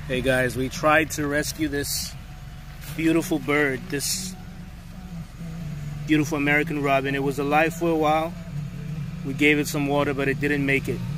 Hey guys, we tried to rescue this beautiful bird, this beautiful American robin. It was alive for a while. We gave it some water, but it didn't make it.